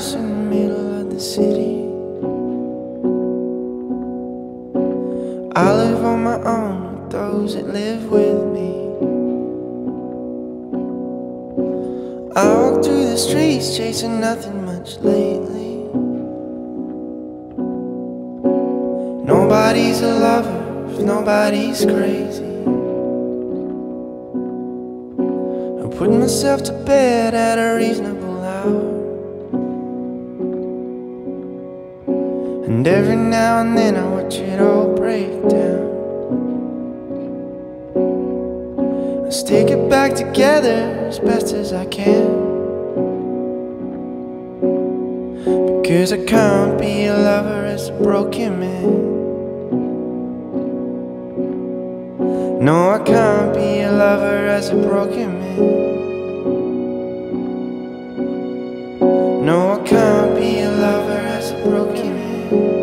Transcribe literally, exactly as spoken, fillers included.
house in the middle of the city. I live on my own with those that live with me. I walk through the streets chasing nothing much lately. Nobody's a lover if nobody's crazy. I put myself to bed at a reasonable hour, and every now and then I watch it all break down. I stick it back together as best as I can, because I can't be a lover as a broken man. No, I can't be a lover as a broken man. No, I can't be a lover as a broken man.